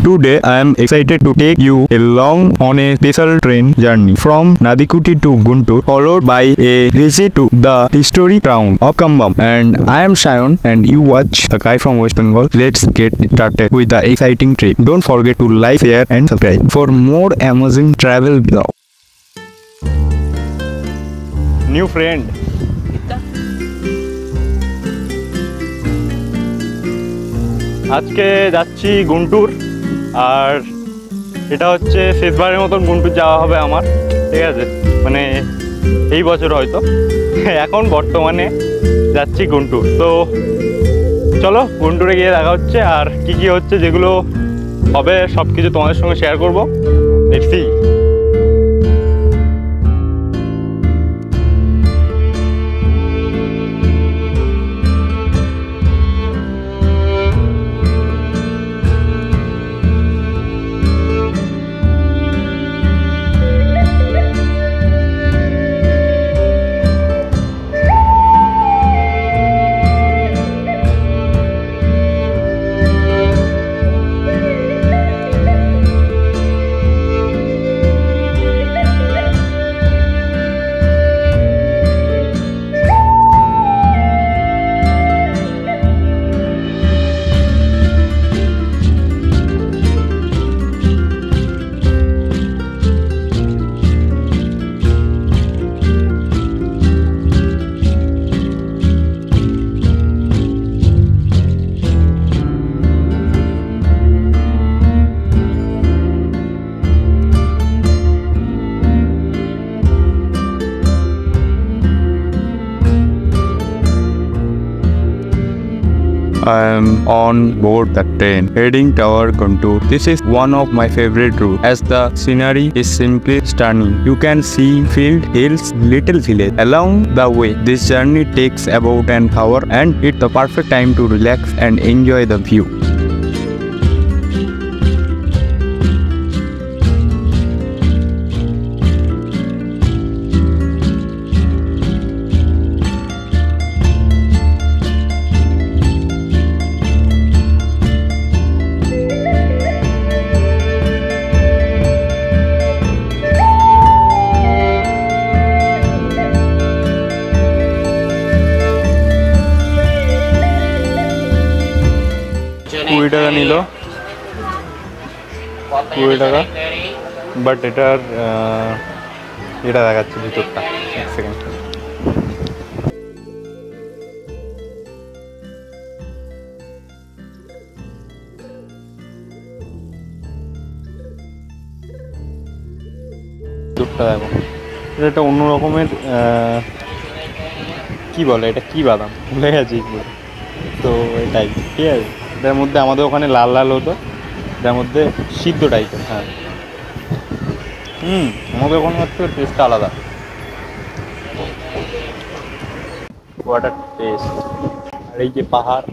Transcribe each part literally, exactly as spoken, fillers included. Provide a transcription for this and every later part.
Today I am excited to take you along on a special train journey from Nadikude to Guntur, followed by a visit to the historic town of Cumbum. And I am Shayon and you watch the guy from West Bengal. Let's get started with the exciting trip. Don't forget to like, share and subscribe for more amazing travel vlog. New friend. আজকে যাচ্ছি গুন্টুর আর এটা হচ্ছে শেষবারের মতন গুন্টুর যাওয়া হবে আমার, ঠিক আছে, মানে এই বছর হয়তো। এখন বর্তমানে যাচ্ছি গুন্টুর, তো চলো গুন্টুরে গিয়ে দেখা হচ্ছে আর কি কি হচ্ছে যেগুলো হবে সব কিছু তোমাদের সঙ্গে শেয়ার করবো। Let's see. I am on board the train heading toward Guntur. This is one of my favorite routes as the scenery is simply stunning. You can see field, hills, little village along the way. This journey takes about an hour and it's the perfect time to relax and enjoy the view. কুড়ি টাকা নিল, কুড়ি টাকা, but এটার এটা দেখাচ্ছে ভিতরটা। এক সেকেন্ড। ভিতরটা দেখো, এটা একটা অন্য রকমের কি বলে, এটা কি বাদাম ভুলে গেছি, তো এটাই ঠিক আছে। এটার মধ্যে আমাদের ওখানে লাল লাল হতো, এটার মধ্যে সিদ্ধ টাইপের। হ্যাঁ, হুম আমাদের ওখানে হচ্ছে টেস্টটা আলাদা। Water test. আর এই যে পাহাড়,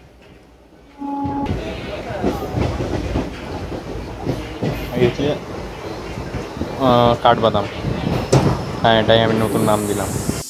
গেছে কাঠবাদাম। হ্যাঁ, এটাই আমি নতুন নাম দিলাম।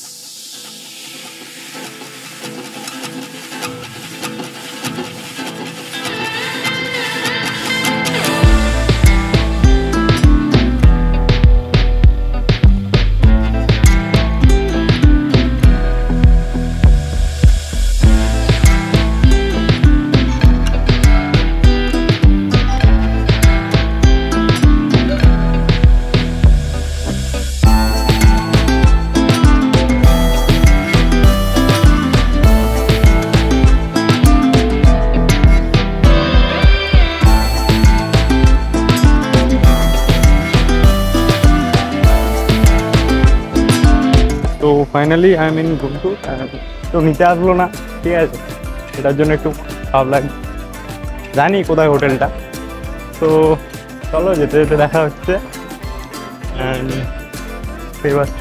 তো finally I am in Guntur. তো নিতে আসলো না, ঠিক আছে, এটার জন্য একটু খারাপ লাগে। জানি কোথায় হোটেলটা, তো চলো যেতে যেতে দেখা হচ্ছে। অ্যান্ড পেয়ে পাচ্ছ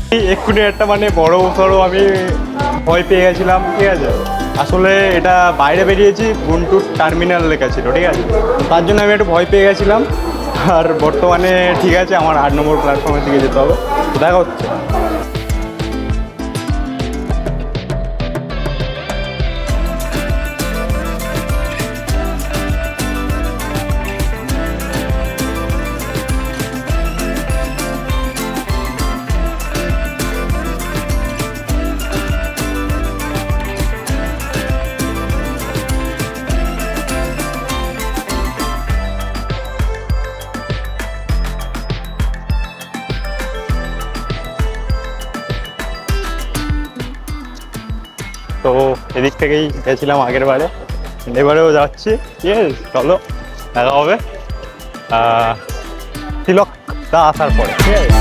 এক্ষুনি একটা মানে বড় সড়ো আমি ভয় পেয়ে গেছিলাম, ঠিক আছে। আসলে এটা বাইরে বেরিয়েছি, গুন্টুর টার্মিনাল লেখা ছিল, ঠিক আছে, তার জন্য আমি একটু ভয় পেয়ে গেছিলাম। আর বর্তমানে ঠিক আছে, আমার আট নম্বর প্ল্যাটফর্মের দিকে যেতে হবে। দেখা হচ্ছে। তো এদিক থেকেই গেছিলাম আগের বারে, এবারেও যাচ্ছি, ঠিক আছে। চলো দেখা হবে তিলকদা আসার পরে, ঠিক আছে।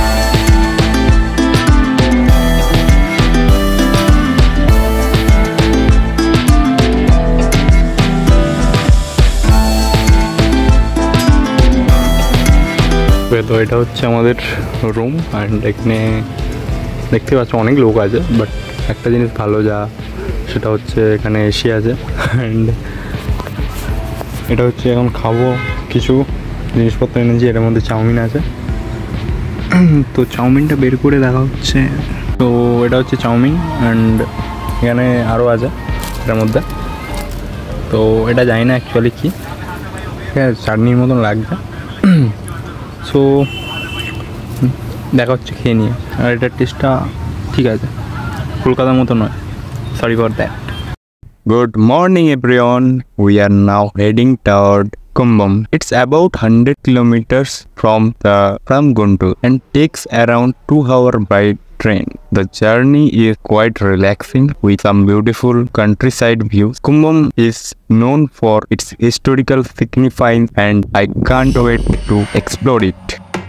তো এটা হচ্ছে আমাদের রুম, অ্যান্ড এখানে দেখতে পাচ্ছ অনেক লোক আছে, বাট একটা জিনিস ভালো যা, সেটা হচ্ছে এখানে এসি আছে। অ্যান্ড এটা হচ্ছে এখন খাবো কিছু জিনিসপত্র এনেছি, এটার মধ্যে চাউমিন আছে। তো চাউমিনটা বের করে দেখা হচ্ছে। তো এটা হচ্ছে চাউমিন, অ্যান্ড এখানে আরও আছে এটার মধ্যে। তো এটা জানি না অ্যাকচুয়ালি কী, ঠিক আছে, চাটনির মতন লাগছে। সো দেখা হচ্ছে খেয়ে নিয়ে। আর এটার টেস্টটা ঠিক আছে, কলকাতার মতো নয়, sorry for that. Good morning everyone, we are now heading toward Cumbum. It's about one hundred kilometers from the from Guntur and takes around two hours by train. The journey is quite relaxing with some beautiful countryside views. Cumbum is known for its historical significance and I can't wait to explore it.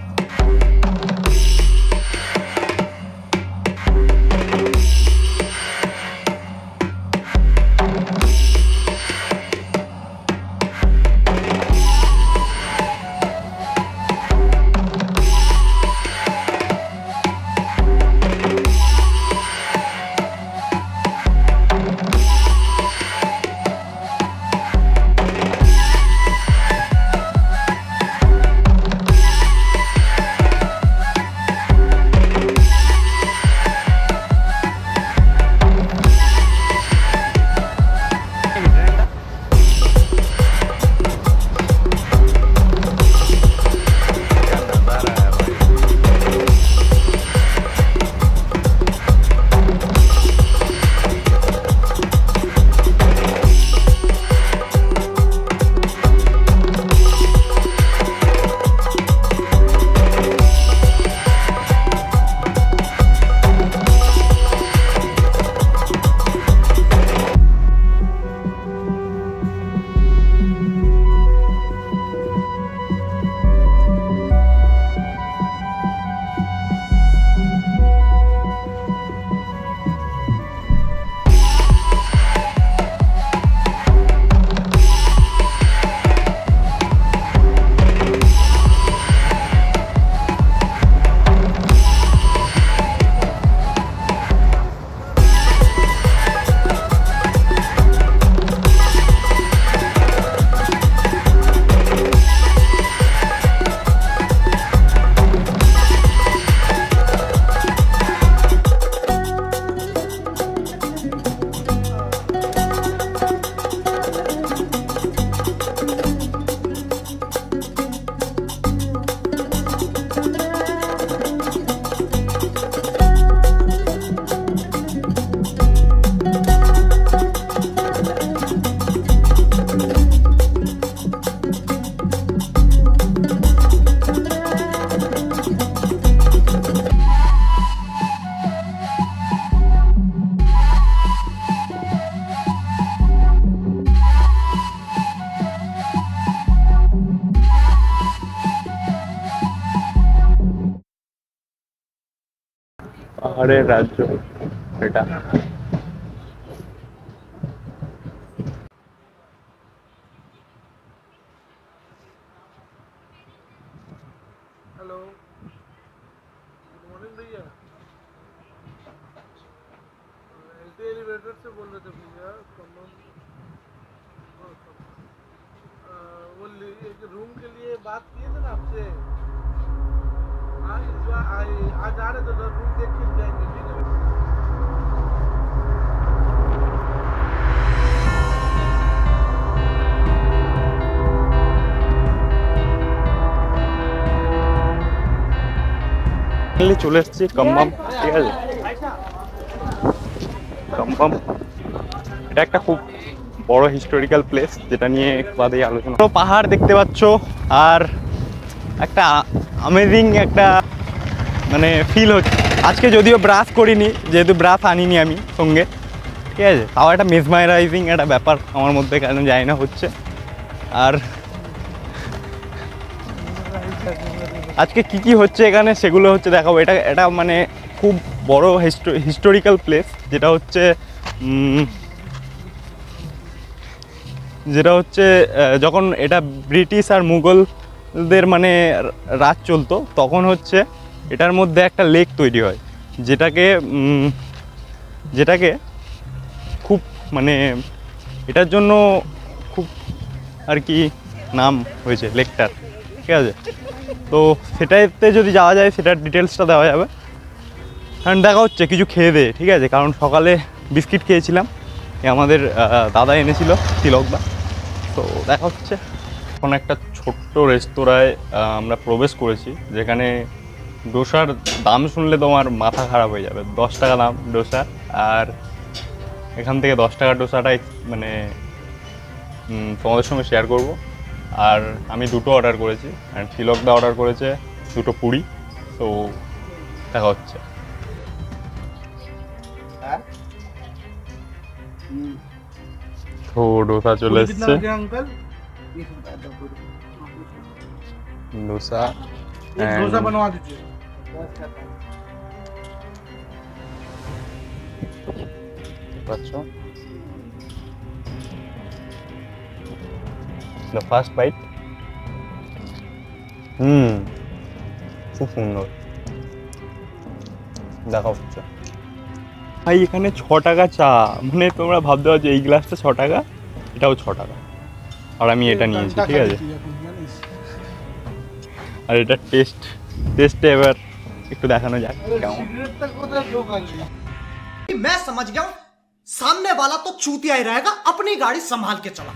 পাহাড়ের রাজ্য এটা। Hello good morning भैया। किधर से बोल रहे थे भैया? वो एक रूम के लिए बात किए थे ना आपसे। आज आज आ रहे थे तो रूम देख के जाएंगे, ठीक है? চলে এসেছি কম্বাম, ঠিক আছে। কম্বাম এটা একটা খুব বড় হিস্টোরিক্যাল প্লেস, যেটা নিয়ে বাদে আলোচনা। পাহাড় দেখতে পাচ্ছ, আর একটা আমেজিং একটা মানে ফিল হচ্ছে। আজকে যদিও ব্রাশ করিনি, যেহেতু ব্রাশ আনিনি আমি সঙ্গে, ঠিক আছে। তাও একটা মেসমারাইজিং একটা ব্যাপার আমার মধ্যে কেন যায় না হচ্ছে। আর আজকে কি কি হচ্ছে এখানে সেগুলো হচ্ছে দেখাবো। এটা এটা মানে খুব বড় হিস্টোরিক্যাল প্লেস, যেটা হচ্ছে যেটা হচ্ছে যখন এটা ব্রিটিশ আর মুঘলদের মানে রাজ চলতো, তখন হচ্ছে এটার মধ্যে একটা লেক তৈরি হয়, যেটাকে যেটাকে খুব মানে এটার জন্য খুব আর কি নাম হয়েছে লেকটার, ঠিক আছে। তো সেটাতে যদি যাওয়া যায় সেটার ডিটেলসটা দেওয়া যাবে। কারণ দেখা হচ্ছে কিছু খেয়ে দে, ঠিক আছে। কারণ সকালে বিস্কিট খেয়েছিলাম, আমাদের দাদা এনেছিল, তিলকদা। তো দেখা হচ্ছে এখন একটা ছোট্ট রেস্তোরাঁয় আমরা প্রবেশ করেছি, যেখানে ডোসার দাম শুনলে তোমার মাথা খারাপ হয়ে যাবে। দশ টাকা দাম ডোসা, আর এখান থেকে দশ টাকার ডোসাটাই মানে তোমাদের সঙ্গে শেয়ার করব। আর আমি দুটো অর্ডার করেছি, অ্যান্ড তিলকদা অর্ডার করেছে দুটো পুরি। তো দেখা হচ্ছে। তো ডোসা চলে এসছে, डोसा डोसा बनवा दीजिए। बच्चों the first bite হুম খুব সুন্দর দেখা হচ্ছে। ভাই এখানে ছ টাকা চা, মানে তোমরা ভাবতে পারছো এই গ্লাসটা ছ টাকা, এটাও ছ টাকা, আর আমি এটা নিয়েছি, ঠিক আছে। আর এটা টেস্ট টেস্টে এবার একটু দেখানো যাক কেমন। मैं समझ गया हूं, सामने वाला तो चूतिया ही रहेगा, अपनी गाड़ी संभाल के चला।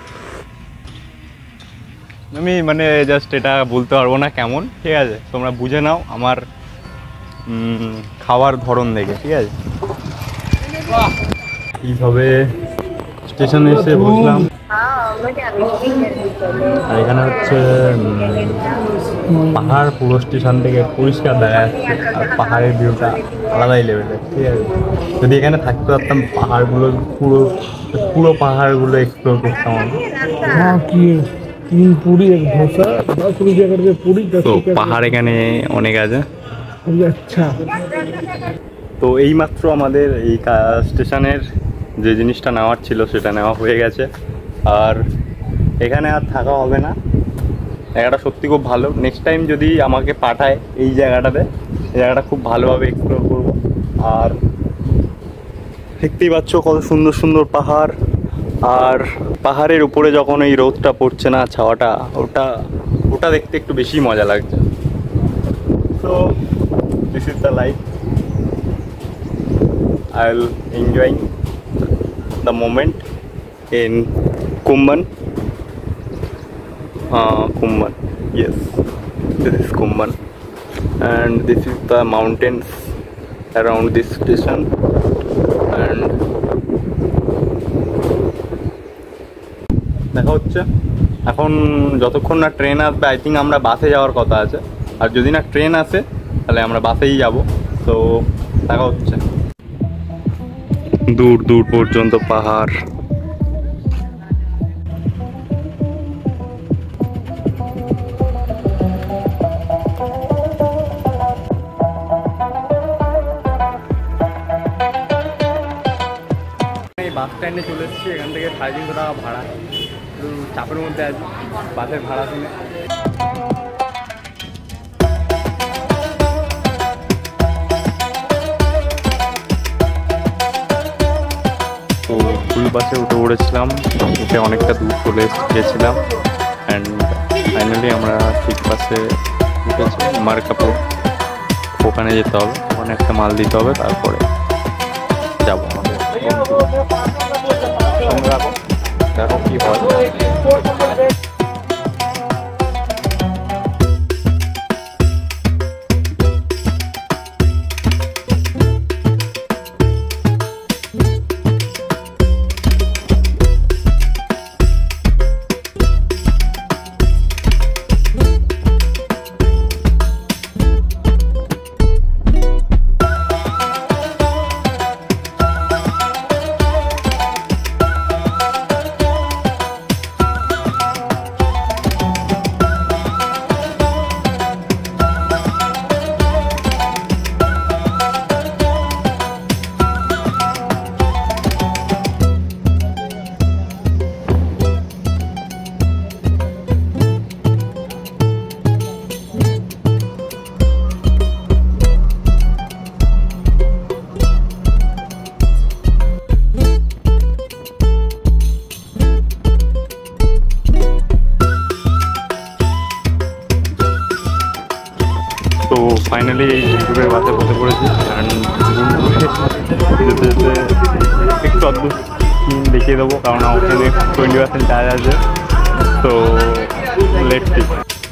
আমি মানে জাস্ট এটা বলতে পারবো না কেমন, ঠিক আছে। তোমরা বুঝে নাও আমার খাওয়ার ধরন দেখে, ঠিক আছে। এইভাবে স্টেশনে এসে বসলাম, আর এখানে হচ্ছে পাহাড় পুরো স্টেশন থেকে পরিষ্কার দেখা যাচ্ছে, আর পাহাড়ের ভিউটা আলাদাই লেভেলের, ঠিক আছে। যদি এখানে থাকতে পারতাম পাহাড়গুলো পুরো পুরো পাহাড়গুলো এক্সপ্লোর করতাম আমি। तीन पूरी एक डोसा दस रुपया करके पूरी। তো পাহাড় এখানে অনেক আছে। আচ্ছা, তো এইমাত্র আমাদের এই স্টেশনের যে জিনিসটা নেওয়ার ছিল সেটা নেওয়া হয়ে গেছে, আর এখানে আর থাকা হবে না। জায়গাটা সত্যি খুব ভালো। নেক্সট টাইম যদি আমাকে পাঠায় এই জায়গাটাতে, এই জায়গাটা খুব ভালোভাবে এক্সপ্লোর করবো। আর দেখতেই পাচ্ছ কত সুন্দর সুন্দর পাহাড়, আর পাহাড়ের উপরে যখন এই রোদটা পড়ছে না, ছাওয়াটা, ওটা ওটা দেখতে একটু বেশি মজা লাগছে। So this is the life, I will enjoying the moment in Cumbum. uh, Cumbum, yes, this is Cumbum, and this is the mountains around this station. And দেখা হচ্ছে এখন যতক্ষণ না ট্রেন আসবে, আই থিঙ্ক আমরা বাসে যাওয়ার কথা আছে, আর যদি না ট্রেন আসে তাহলে আমরা বাসেই যাব। তো দেখা হচ্ছে। দূর দূর পর্যন্ত পাহাড়, বাস স্ট্যান্ডে চলে এসেছি। এখান থেকে সাড়ে তিনশো টাকা ভাড়া, একটু চাপের মধ্যে আছি বাসের ভাড়া শুনে। তো ফুল বাসে উঠে পড়েছিলাম, উঠে অনেকটা দূর চলে গেছিলাম অ্যান্ড ফাইনালি আমরা ঠিক বাসে উঠেছি মার্কাপুর। ওখানে যেতে হবে, ওখানে একটা মাল দিতে হবে, তারপরে যাবো আমাদের। সঙ্গে রাখো, দেখো কী হয়। তো ফাইনালি গুন্টুরের বাসে বসে পড়েছি অ্যান্ড গুন্টুরে যেতে যেতে একটু অদ্ভুত সিন দেখিয়ে দেবো, কারণ ওখানে টোয়েন্টি পার্সেন্ট চার্জ আছে। তো লেটস সি।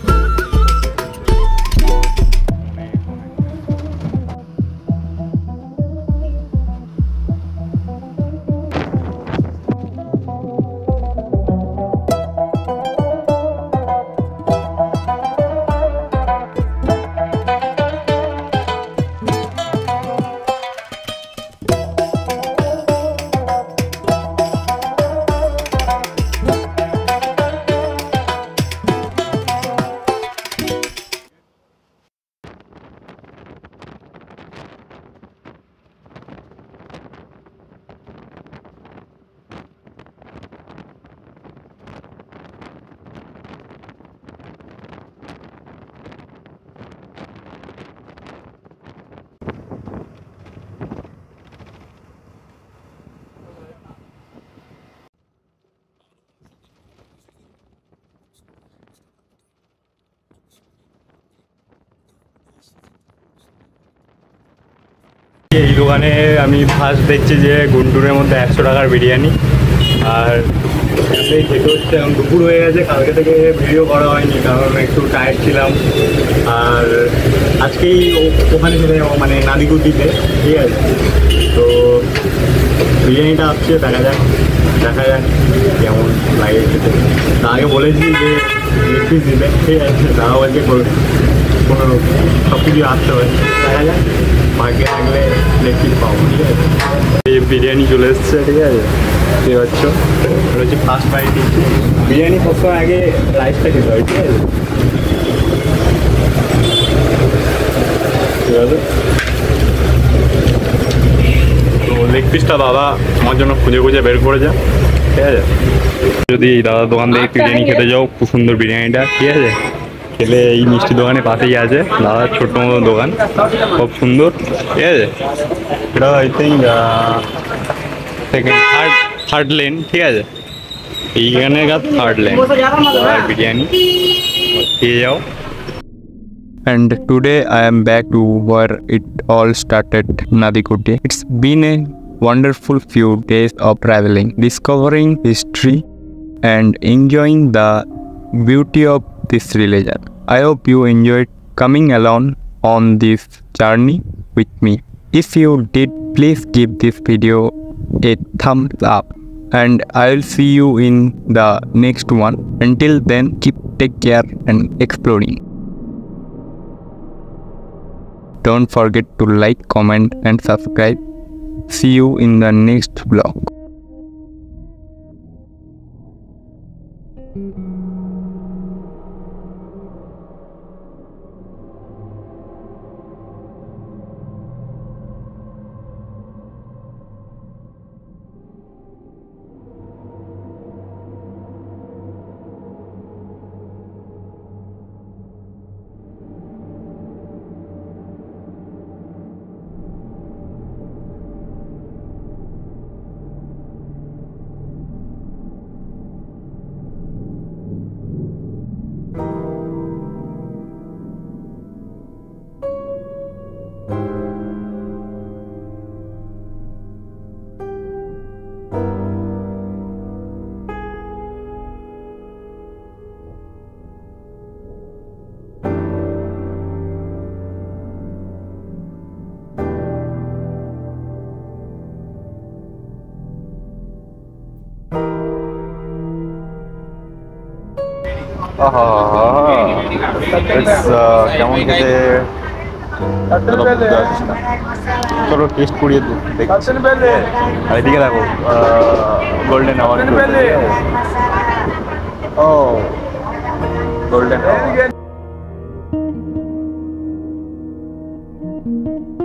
এই দোকানে আমি ফার্স্ট দেখছি যে গুন্টুরের মধ্যে একশো টাকার বিরিয়ানি, আর এটাতেই খেতে হচ্ছে। এখন দুপুর হয়ে গেছে, কালকে থেকে ভিডিও করা হয়নি কারণ একটু টায়ার্ড ছিলাম। আর আজকেই ওখানে চলে যাবো, মানে নাদিকুদ দিতে, ঠিক আছে। তো বিরিয়ানিটা আসছে, দেখা যাক দেখা যাক কেমন লাগে খেতে। তা আগে বলেছি যে লেগ পিস দিবে, ঠিক আছে। তারা বলছে কোনো সব কিছু আসতে হবে, দেখা যাক ভাগ্যে থাকলে লেগ পিস পাবো, ঠিক আছে। এই বিরিয়ানি চলে এসছে, ঠিক আছে। দেখতে পাচ্ছ, এটা হচ্ছে ফার্স্ট বাইট। বিরিয়ানি সবসময় আগে রাইসটা খেতে হয়, ঠিক আছে। ঠিক আছে, তো লেগ পিসটা দাদা আমার জন্য খুঁজে খুঁজে বের করেছে, ঠিক আছে। যদি দাদার দোকান থেকে বিরিয়ানি খেতে যাও, খুব সুন্দর বিরিয়ানিটা, ঠিক আছে। খেলে এই মিষ্টি দোকানের পাশেই আছে দাদার ছোট্ট মতো দোকান, খুব সুন্দর, ঠিক আছে। এটা I think second third third lane, ঠিক আছে। এইখানে থার্ড লেন বিরিয়ানি খেয়ে যাও। And today I am back to where it all started, Nadikude. It's been a wonderful few days of traveling, discovering history and enjoying the beauty of this religion. I hope you enjoyed coming along on this journey with me. If you did, please give this video a thumbs up and I'll see you in the next one. Until then, keep take care and exploring. Don't forget to like, comment and subscribe. See you in the next vlog. আহা কেমন খেতে চলো test করিয়ে দেখছি। আর এদিকে দেখো golden hour ও golden